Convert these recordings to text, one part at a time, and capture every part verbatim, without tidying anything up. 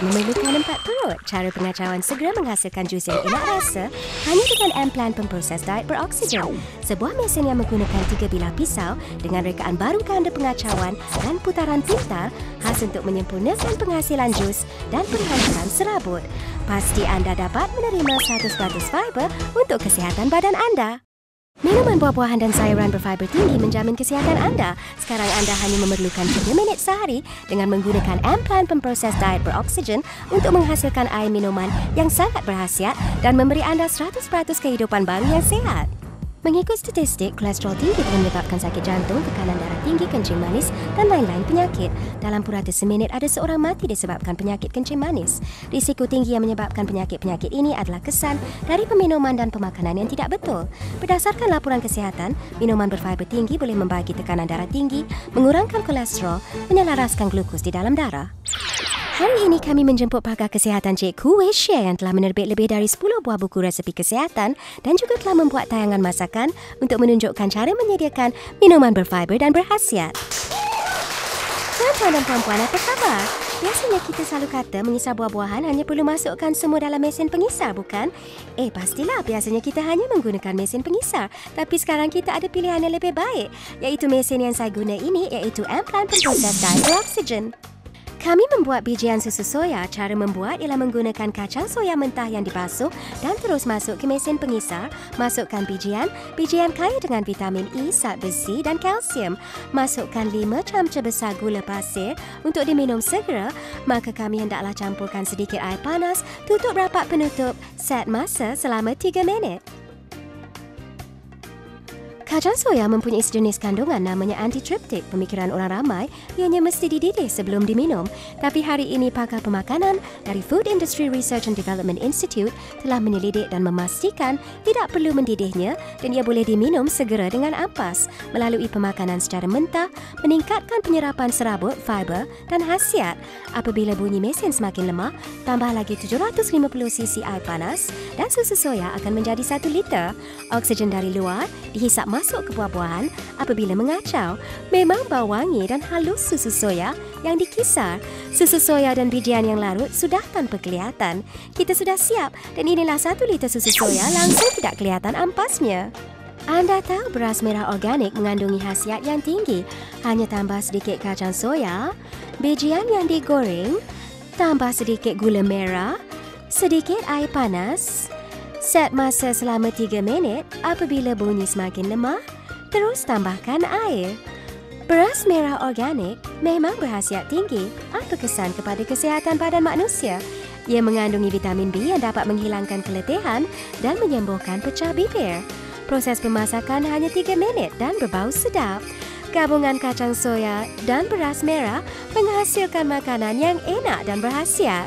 tidak memerlukan empat perut. Cara pengacauan segera menghasilkan jus yang enak rasa hanya dengan Amplan pemproses diet beroksigen. Sebuah mesin yang menggunakan tiga bilah pisau dengan rekaan baru ganda pengacauan dan putaran pintar khas untuk menyempurnakan penghasilan jus dan perhancuran serabut. Pasti anda dapat menerima seratus peratus fiber untuk kesihatan badan anda. Minuman buah-buahan dan sayuran berfiber tinggi menjamin kesihatan anda. Sekarang anda hanya memerlukan tiga minit sehari dengan menggunakan Amplan pemproses diet beroksigen untuk menghasilkan air minuman yang sangat berkhasiat dan memberi anda seratus peratus kehidupan baru yang sihat. Mengikut statistik, kolesterol tinggi boleh menyebabkan sakit jantung, tekanan darah tinggi, kencing manis dan lain-lain penyakit. Dalam purata seminit, ada seorang mati disebabkan penyakit kencing manis. Risiko tinggi yang menyebabkan penyakit-penyakit ini adalah kesan dari peminuman dan pemakanan yang tidak betul. Berdasarkan laporan kesihatan, minuman berfiber tinggi boleh membagi tekanan darah tinggi, mengurangkan kolesterol, menyelaraskan glukos di dalam darah. Hari ini kami menjemput pakar kesihatan Cikgu Wei Xie yang telah menerbit lebih dari sepuluh buah buku resepi kesihatan dan juga telah membuat tayangan masakan untuk menunjukkan cara menyediakan minuman berfiber dan berkhasiat. Tuan-tuan dan puan-puan, apa khabar? Biasanya kita selalu kata mengisar buah-buahan hanya perlu masukkan semua dalam mesin pengisar, bukan? Eh, pastilah biasanya kita hanya menggunakan mesin pengisar. Tapi sekarang kita ada pilihan yang lebih baik, iaitu mesin yang saya guna ini, iaitu Amplan pemproses diet beroksigen. Kami membuat bijian susu soya. Cara membuat ialah menggunakan kacang soya mentah yang dibasuh dan terus masuk ke mesin pengisar. Masukkan bijian. Bijian kaya dengan vitamin E, zat besi dan kalsium. Masukkan lima camca besar gula pasir untuk diminum segera. Maka kami hendaklah campurkan sedikit air panas. Tutup rapat penutup. Set masa selama tiga minit. Kacang soya mempunyai sejenis kandungan namanya antitriptik. Pemikiran orang ramai ianya mesti dididih sebelum diminum. Tapi hari ini pakar pemakanan dari Food Industry Research and Development Institute telah menyelidik dan memastikan tidak perlu mendidihnya dan ia boleh diminum segera dengan ampas melalui pemakanan secara mentah, meningkatkan penyerapan serabut, fiber dan khasiat. Apabila bunyi mesin semakin lemah, tambah lagi tujuh ratus lima puluh sisi air panas dan susu soya akan menjadi satu liter. Oksigen dari luar dihisap masuk ke buah-buahan apabila mengacau. Memang bau wangi dan halus susu soya yang dikisar. Susu soya dan bijian yang larut sudah tanpa kelihatan. Kita sudah siap dan inilah satu liter susu soya langsung tidak kelihatan ampasnya. Anda tahu beras merah organik mengandungi khasiat yang tinggi. Hanya tambah sedikit kacang soya, bijian yang digoreng, tambah sedikit gula merah, sedikit air panas. Set masa selama tiga minit. Apabila bunyi semakin lemah, terus tambahkan air. Beras merah organik memang berkhasiat tinggi. Apa kesan kepada kesihatan badan manusia? Ia mengandungi vitamin B yang dapat menghilangkan keletihan dan menyembuhkan pecah bibir. Proses pemasakan hanya tiga minit dan berbau sedap. Gabungan kacang soya dan beras merah menghasilkan makanan yang enak dan berkhasiat.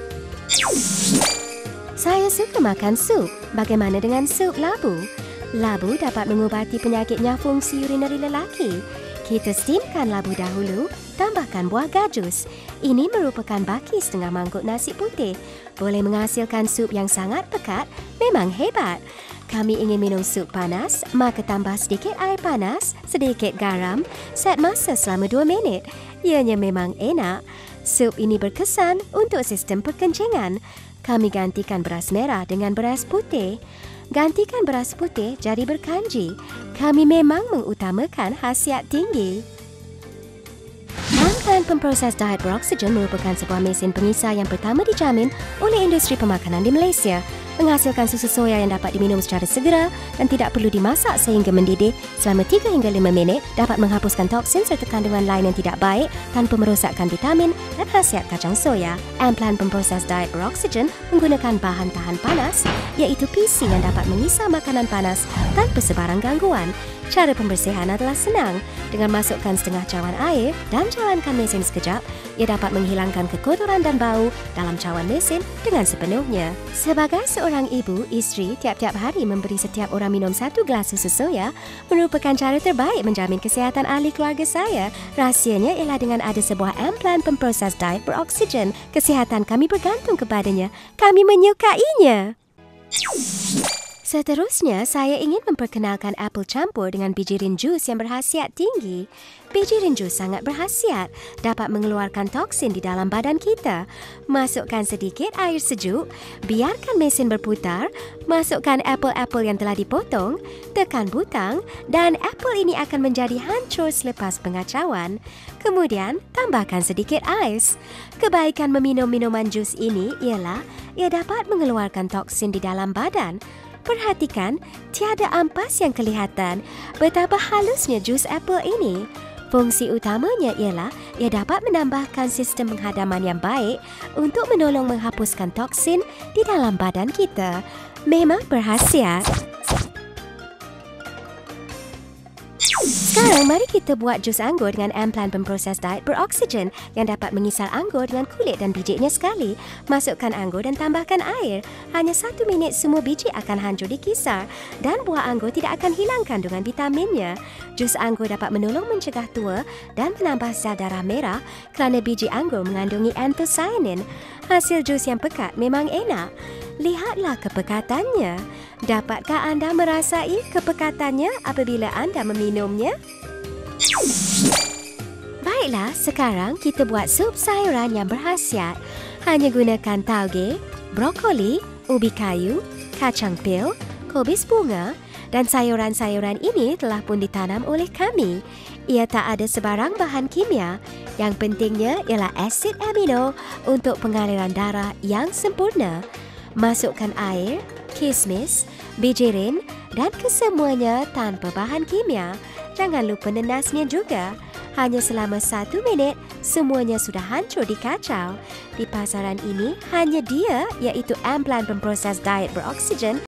Saya suka makan sup. Bagaimana dengan sup labu? Labu dapat mengubati penyakitnya fungsi urinari lelaki. Kita steamkan labu dahulu, tambahkan buah gajus. Ini merupakan baki setengah mangkuk nasi putih. Boleh menghasilkan sup yang sangat pekat, memang hebat. Kami ingin minum sup panas, maka tambah sedikit air panas, sedikit garam, set masa selama dua minit. Ianya memang enak. Sup ini berkesan untuk sistem perkencingan. Kami gantikan beras merah dengan beras putih. Gantikan beras putih jadi berkanji. Kami memang mengutamakan khasiat tinggi. Amplan pemproses diet beroksigen merupakan sebuah mesin pengisar yang pertama dijamin oleh industri pemakanan di Malaysia. Menghasilkan susu soya yang dapat diminum secara segera dan tidak perlu dimasak sehingga mendidih selama tiga hingga lima minit, dapat menghapuskan toksin serta kandungan lain yang tidak baik tanpa merosakkan vitamin dan khasiat kacang soya. Amplan pemproses diet beroksigen menggunakan bahan tahan panas, iaitu P C yang dapat mengisar makanan panas tanpa sebarang gangguan. Cara pembersihan adalah senang. Dengan masukkan setengah cawan air dan jalankan mesin sekejap, ia dapat menghilangkan kekotoran dan bau dalam cawan mesin dengan sepenuhnya. Sebagai seorang ibu, isteri, tiap-tiap hari memberi setiap orang minum satu gelas susu soya merupakan cara terbaik menjamin kesihatan ahli keluarga saya. Rahsianya ialah dengan ada sebuah Amplan pemproses diet beroksigen. Kesihatan kami bergantung kepadanya. Kami menyukainya. Seterusnya, saya ingin memperkenalkan apel campur dengan biji rinjus yang berkhasiat tinggi. Biji rinjus sangat berkhasiat, dapat mengeluarkan toksin di dalam badan kita. Masukkan sedikit air sejuk, biarkan mesin berputar, masukkan apel-apel yang telah dipotong, tekan butang dan apel ini akan menjadi hancur selepas pengacauan. Kemudian, tambahkan sedikit ais. Kebaikan meminum minuman jus ini ialah ia dapat mengeluarkan toksin di dalam badan. Perhatikan, tiada ampas yang kelihatan betapa halusnya jus apel ini. Fungsi utamanya ialah ia dapat menambahkan sistem penghadaman yang baik untuk menolong menghapuskan toksin di dalam badan kita. Memang berkhasiat. Sekarang, mari kita buat jus anggur dengan amplan pemproses diet beroksigen yang dapat mengisar anggur dengan kulit dan bijiknya sekali. Masukkan anggur dan tambahkan air. Hanya satu minit semua biji akan hancur dikisar dan buah anggur tidak akan hilang kandungan vitaminnya. Jus anggur dapat menolong mencegah tua dan menambah sel darah merah kerana biji anggur mengandungi anthocyanin. Hasil jus yang pekat memang enak. Lihatlah kepekatannya. Dapatkah anda merasai kepekatannya apabila anda meminumnya? Baiklah, sekarang kita buat sup sayuran yang berkhasiat. Hanya gunakan tauge, brokoli, ubi kayu, kacang pil, kubis bunga dan sayuran-sayuran ini telah pun ditanam oleh kami. Ia tak ada sebarang bahan kimia. Yang pentingnya ialah asid amino untuk pengaliran darah yang sempurna. Masukkan air, kismis, biji rin dan kesemuanya tanpa bahan kimia. Jangan lupa nenasnya juga. Hanya selama satu minit, semuanya sudah hancur dikacau. Di pasaran ini, hanya dia iaitu amplan pemproses diet beroksigen